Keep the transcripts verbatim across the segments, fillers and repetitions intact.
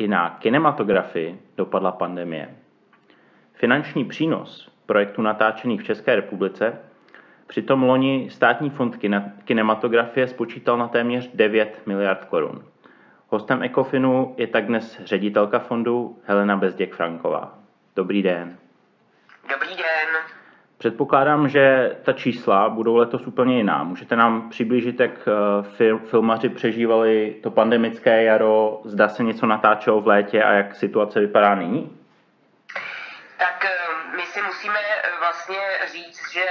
i na kinematografii dopadla pandemie. Finanční přínos projektů natáčených v České republice přitom loni Státní fond kinematografie spočítal na téměř devět miliard korun. Hostem Ecofinu je tak dnes ředitelka fondu Helena Bezděk-Franková. Dobrý den. Dobrý den. Předpokládám, že ta čísla budou letos úplně jiná. Můžete nám přiblížit, jak filmaři přežívali to pandemické jaro, zda se něco natáčelo v létě a jak situace vypadá nyní? Tak my si musíme vlastně říct, že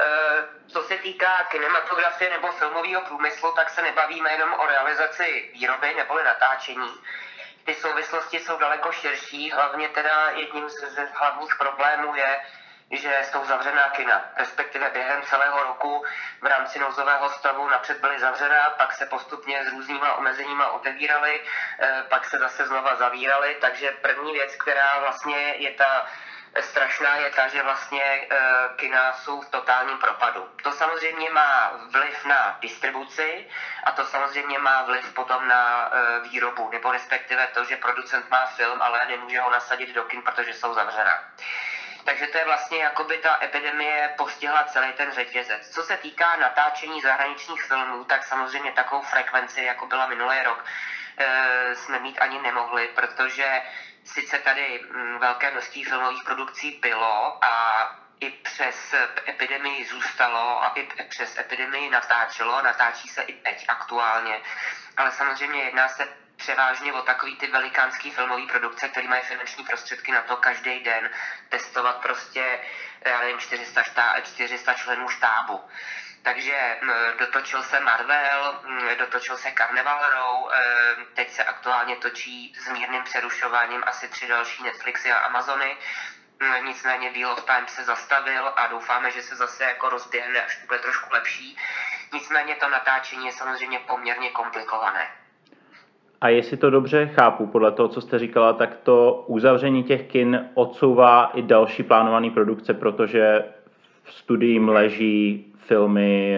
co se týká kinematografie nebo filmového průmyslu, tak se nebavíme jenom o realizaci výroby neboli natáčení. Ty souvislosti jsou daleko širší, hlavně teda jedním z hlavních problémů je, že jsou zavřená kina, respektive během celého roku v rámci nouzového stavu napřed byly zavřená, pak se postupně s různýma omezeníma otevíraly, pak se zase znova zavíraly, takže první věc, která vlastně je ta strašná, je ta, že vlastně kina jsou v totálním propadu. To samozřejmě má vliv na distribuci a to samozřejmě má vliv potom na výrobu, nebo respektive to, že producent má film, ale nemůže ho nasadit do kin, protože jsou zavřená. Takže to je vlastně, jakoby ta epidemie postihla celý ten řetězec. Co se týká natáčení zahraničních filmů, tak samozřejmě takovou frekvenci, jako byla minulý rok, e, jsme mít ani nemohli, protože sice tady m, velké množství filmových produkcí bylo a i přes epidemii zůstalo a i přes epidemii natáčelo, natáčí se i teď aktuálně, ale samozřejmě jedná se převážně o takový ty velikánský filmový produkce, které mají finanční prostředky na to každý den testovat prostě, já nevím, čtyři sta členů štábu. Takže dotočil se Marvel, dotočil se Carnival Row, teď se aktuálně točí s mírným přerušováním asi tři další Netflixy a Amazony. Nicméně Wheel of Time se zastavil a doufáme, že se zase jako rozběhne, až to bude trošku lepší. Nicméně to natáčení je samozřejmě poměrně komplikované. A jestli to dobře chápu, podle toho, co jste říkala, tak to uzavření těch kin odsouvá i další plánované produkce, protože v studiím leží filmy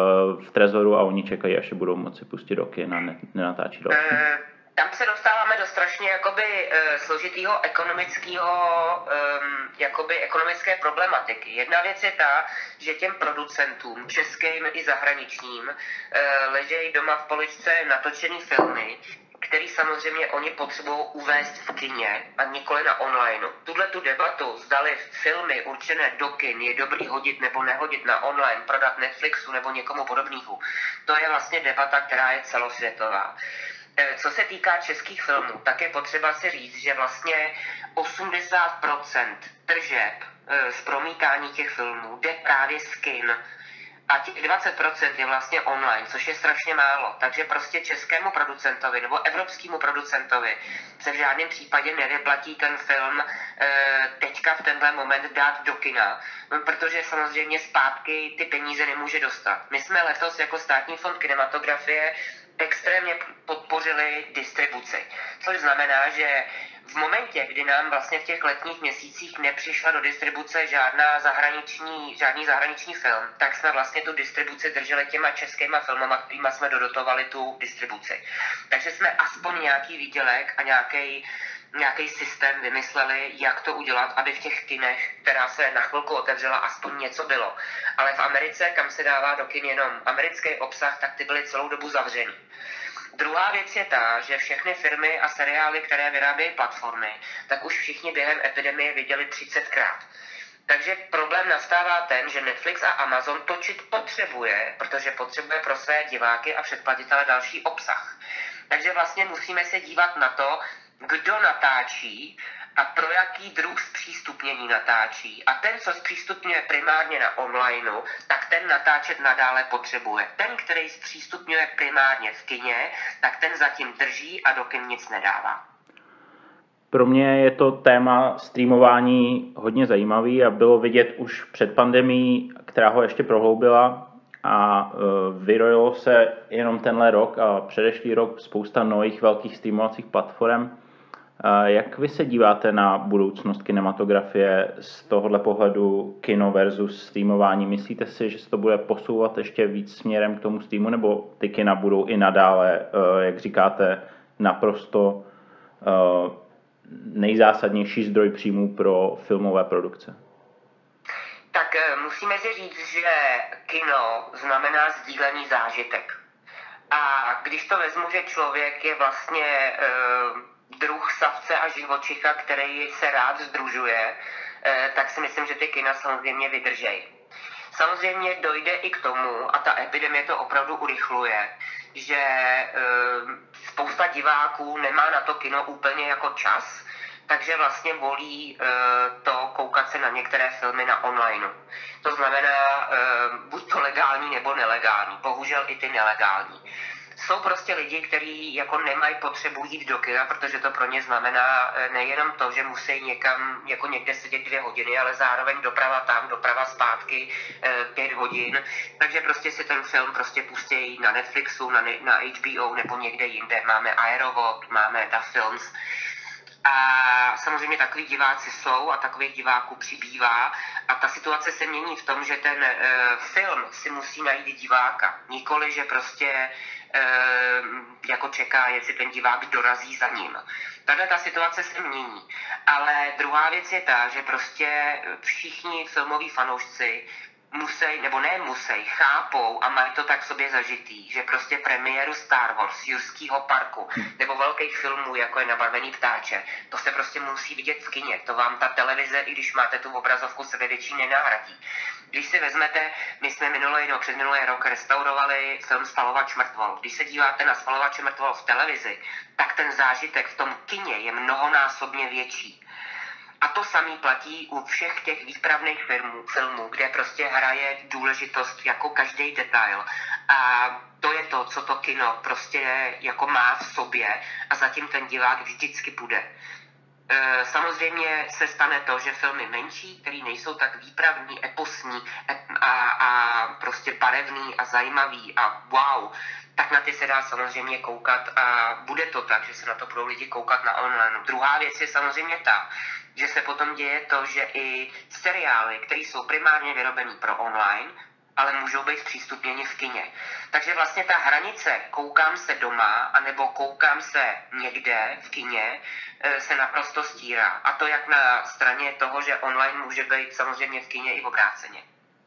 v trezoru a oni čekají, až je budou moci pustit do kin a nenatáčí další. E, tam se dostáváme do strašně jakoby e, složitýho ekonomického, e, jakoby ekonomické problematiky. Jedna věc je ta, že těm producentům, českým i zahraničním, e, ležejí doma v poličce natočený filmy, který samozřejmě oni potřebují uvést v kině a nikoli na online. Tuhle tu debatu, zdali filmy určené do kin je dobrý hodit nebo nehodit na online, prodat Netflixu nebo někomu podobného, to je vlastně debata, která je celosvětová. Co se týká českých filmů, tak je potřeba si říct, že vlastně osmdesát procent tržeb z promítání těch filmů jde právě z kin. A těch dvacet procent je vlastně online, což je strašně málo. Takže prostě českému producentovi nebo evropskému producentovi se v žádném případě nevyplatí ten film e, teďka v tenhle moment dát do kina, protože samozřejmě zpátky ty peníze nemůže dostat. My jsme letos jako Státní fond kinematografie extrémně podpořili distribuci, což znamená, že v momentě, kdy nám vlastně v těch letních měsících nepřišla do distribuce žádná zahraniční, žádný zahraniční film, tak jsme vlastně tu distribuci drželi těma českýma filmama, kterýma jsme dodotovali tu distribuci. Takže jsme aspoň nějaký výdělek a nějaký nějaký systém vymysleli, jak to udělat, aby v těch kinech, která se na chvilku otevřela, aspoň něco bylo. Ale v Americe, kam se dává do kin jenom americký obsah, tak ty byly celou dobu zavřený. Druhá věc je ta, že všechny firmy a seriály, které vyrábějí platformy, tak už všichni během epidemie viděli třicetkrát. Takže problém nastává ten, že Netflix a Amazon točit potřebuje, protože potřebuje pro své diváky a předplatitele další obsah. Takže vlastně musíme se dívat na to, kdo natáčí a pro jaký druh zpřístupnění natáčí. A ten, co zpřístupňuje primárně na online, tak ten natáčet nadále potřebuje. Ten, který zpřístupňuje primárně v kině, tak ten zatím drží a do kin nic nedává. Pro mě je to téma streamování hodně zajímavý a bylo vidět už před pandemií, která ho ještě prohloubila a vyrojilo se jenom tenhle rok a předešlý rok spousta nových velkých streamovacích platform. Jak vy se díváte na budoucnost kinematografie z tohohle pohledu kino versus streamování? Myslíte si, že se to bude posouvat ještě víc směrem k tomu streamu, nebo ty kina budou i nadále, jak říkáte, naprosto nejzásadnější zdroj příjmů pro filmové produkce? Tak musíme si říct, že kino znamená sdílený zážitek. A když to vezmu, že člověk je vlastně e, druh savce a živočicha, který se rád sdružuje, e, tak si myslím, že ty kina samozřejmě vydržejí. Samozřejmě dojde i k tomu, a ta epidemie to opravdu urychluje, že e, spousta diváků nemá na to kino úplně jako čas, takže vlastně volí e, to koukat se na některé filmy na online. To znamená e, buď to legální nebo nelegální, bohužel i ty nelegální. Jsou prostě lidi, kteří jako nemají potřebu jít do kina, protože to pro ně znamená nejenom to, že musí někam jako někde sedět dvě hodiny, ale zároveň doprava tam, doprava zpátky pět hodin. Takže prostě si ten film prostě pustí na Netflixu, na, na H B O nebo někde jinde. Máme Aerovod, máme Da Films. A samozřejmě takový diváci jsou a takových diváků přibývá a ta situace se mění v tom, že ten e, film si musí najít diváka. Nikoli, že prostě e, jako čeká, jestli ten divák dorazí za ním. Tahle ta situace se mění. Ale druhá věc je ta, že prostě všichni filmoví fanoušci musej, nebo ne musej, chápou a mají to tak sobě zažitý, že prostě premiéru Star Wars, Jurskýho parku, nebo velkých filmů, jako je Nabarvený ptáče, to se prostě musí vidět v kině. To vám ta televize, i když máte tu obrazovku, sebevětší nenahradí. Když si vezmete, my jsme minulý rok, před minulý rok restaurovali film Spalovač mrtvol. Když se díváte na Spalovače mrtvol v televizi, tak ten zážitek v tom kině je mnohonásobně větší. A to samý platí u všech těch výpravných filmů, filmů, kde prostě hraje důležitost jako každý detail. A to je to, co to kino prostě jako má v sobě a zatím ten divák vždycky půjde. E, samozřejmě se stane to, že filmy menší, které nejsou tak výpravní, eposní a, a prostě barevný a zajímavý a wow, tak na ty se dá samozřejmě koukat a bude to tak, že se na to budou lidi koukat na online. Druhá věc je samozřejmě ta, že se potom děje to, že i seriály, které jsou primárně vyrobený pro online, ale můžou být zpřístupněni v kině. Takže vlastně ta hranice koukám se doma, anebo koukám se někde v kině, se naprosto stírá. A to jak na straně toho, že online může být samozřejmě v kině i obráceně.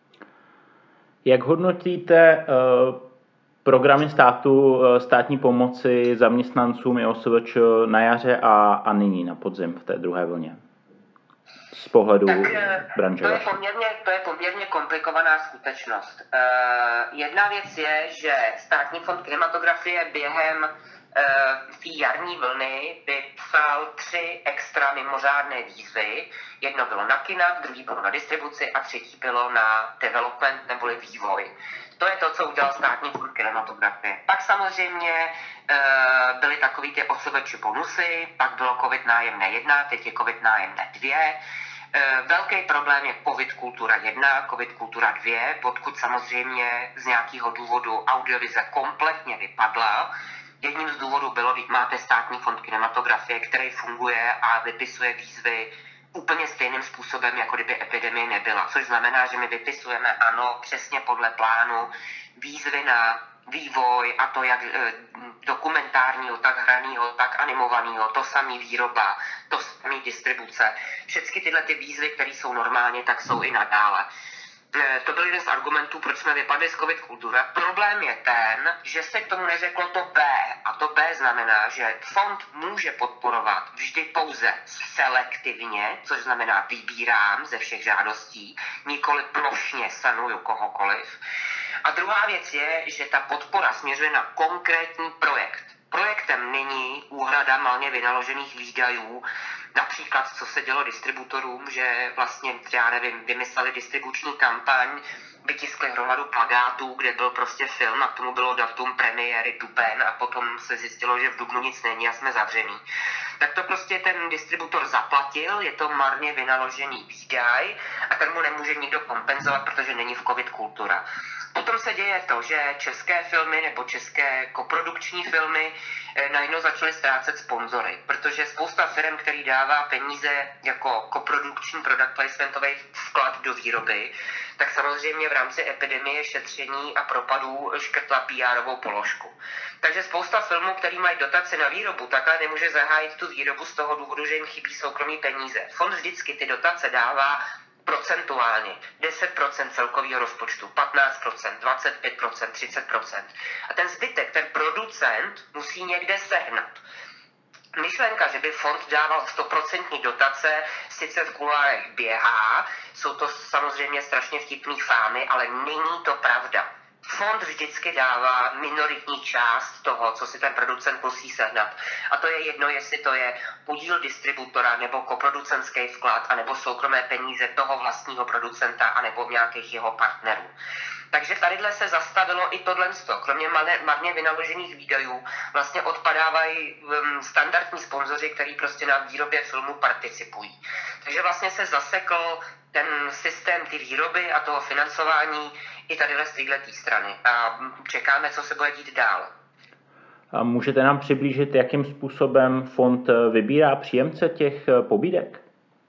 Jak hodnotíte uh, programy státu, státní pomoci zaměstnancům i O S V Č na jaře a, a nyní na podzim v té druhé vlně? Z pohledu tak, branže. To je, poměrně, to je poměrně komplikovaná skutečnost. Uh, jedna věc je, že Státní fond kinematografie během uh, té jarní vlny vypsal tři extra mimořádné výzvy. Jedno bylo na kina, druhý bylo na distribuci a třetí bylo na development neboli vývoj. To je to, co udělal Státní fond kinematografie. Pak samozřejmě e, byly takový ty O S V Č bonusy, pak bylo COVID nájemné jedna, teď je COVID nájemné dvě. E, velký problém je COVID kultura jedna, COVID kultura dvě, odkud samozřejmě z nějakého důvodu audiovize kompletně vypadla. Jedním z důvodů bylo, když máte Státní fond kinematografie, který funguje a vypisuje výzvy úplně stejným způsobem, jako kdyby epidemie nebyla. Což znamená, že my vypisujeme, ano, přesně podle plánu, výzvy na vývoj a to jak e, dokumentárního, tak hraného, tak animovaného, to samý výroba, to samý distribuce. Všechny tyhle ty výzvy, které jsou normálně, tak jsou i nadále. E, to byl jeden z argumentů, proč jsme vypadli z COVID kultury. Problém je ten, že se k tomu neřeklo to B. A to B znamená, že fond může podporovat vždy pouze selektivně, což znamená vybírám ze všech žádostí, nikoli plošně sanuju kohokoliv. A druhá věc je, že ta podpora směřuje na konkrétní projekt. Projektem není úhrada malně vynaložených výdajů, například co se dělo distributorům, že vlastně, já nevím, vymysleli distribuční kampaň, vytiskli hromadu plakátů, kde byl prostě film a k tomu bylo datum premiéry duben a potom se zjistilo, že v dubnu nic není a jsme zavřený. Tak to prostě ten distributor zaplatil, je to marně vynaložený výdaj a ten mu nemůže nikdo kompenzovat, protože není v COVID kultura. Potom se děje to, že české filmy nebo české koprodukční filmy najednou začaly ztrácet sponzory, protože spousta firm, který dává peníze jako koprodukční product placementový vklad do výroby, tak samozřejmě v rámci epidemie, šetření a propadů škrtla P R ovou položku. Takže spousta filmů, který mají dotace na výrobu, takhle nemůže zahájit tu výrobu z toho důvodu, že jim chybí soukromý peníze. Fond vždycky ty dotace dává procentuálně. deset procent celkového rozpočtu, patnáct procent, dvacet pět procent, třicet procent. A ten zbytek, ten producent musí někde sehnat. Myšlenka, že by fond dával sto procent dotace, sice v kulárech běhá, jsou to samozřejmě strašně vtipný fámy, ale není to pravda. Fond vždycky dává minoritní část toho, co si ten producent musí sehnat. A to je jedno, jestli to je podíl distributora, nebo koproducentský vklad, anebo soukromé peníze toho vlastního producenta, anebo nějakých jeho partnerů. Takže tadyhle se zastavilo i tohle. Kromě marně vynaložených výdajů vlastně odpadávají um, standardní sponzoři, kteří prostě na výrobě filmu participují. Takže vlastně se zasekl ten systém ty výroby a toho financování i tadyhle z této strany. A čekáme, co se bude dít dál. A můžete nám přiblížit, jakým způsobem fond vybírá příjemce těch pobídek?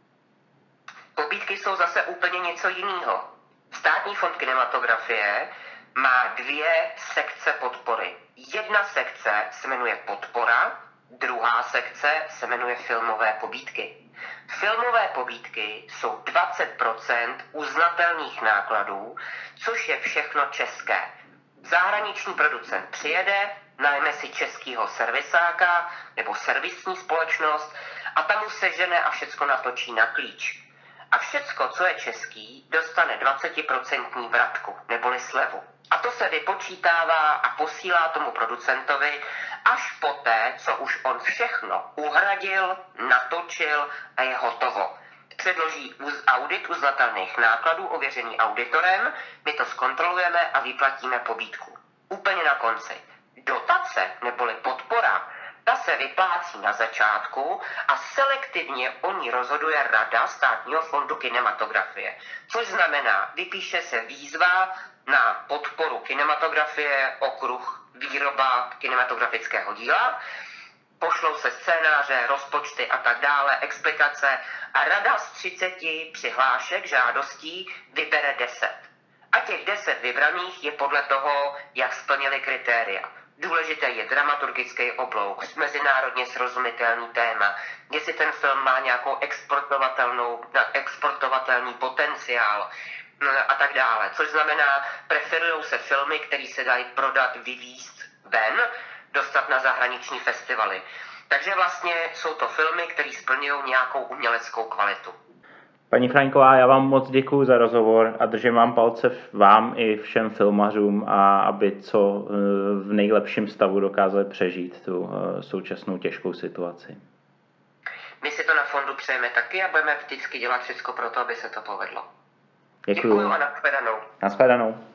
Pobídky jsou zase úplně něco jiného. Státní fond kinematografie má dvě sekce podpory. Jedna sekce se jmenuje podpora, druhá sekce se jmenuje filmové pobídky. Filmové pobídky jsou dvacet procent uznatelných nákladů, což je všechno české. Zahraniční producent přijede, najme si českýho servisáka nebo servisní společnost a tam mu sežene a všecko natočí na klíč. A všecko, co je český, dostane dvacet procent vratku, neboli slevu. A to se vypočítává a posílá tomu producentovi až poté, co už on všechno uhradil, natočil a je hotovo. Předloží audit uznatelných nákladů ověřený auditorem, my to zkontrolujeme a vyplatíme pobídku. Úplně na konci. Dotace neboli podpora, ta se vyplácí na začátku a selektivně o ní rozhoduje Rada Státního fondu kinematografie. Což znamená, vypíše se výzva na podporu kinematografie, okruh výroba kinematografického díla, pošlou se scénáře, rozpočty a tak dále, explikace a Rada z třiceti přihlášek, žádostí vybere deset. A těch deset vybraných je podle toho, jak splnili kritéria. Důležité je dramaturgický oblouk, mezinárodně srozumitelný téma, jestli ten film má nějakou exportovatelnou, exportovatelný potenciál a tak dále. Což znamená, preferují se filmy, které se dají prodat, vyvízt ven, dostat na zahraniční festivaly. Takže vlastně jsou to filmy, které splňují nějakou uměleckou kvalitu. Paní Fraňková, já vám moc děkuji za rozhovor a držím vám palce vám i všem filmařům, a aby co v nejlepším stavu dokázali přežít tu současnou těžkou situaci. My si to na fondu přejeme taky a budeme vždycky dělat všechno pro to, aby se to povedlo. Děkuji. Děkuji a nashledanou. Nashledanou.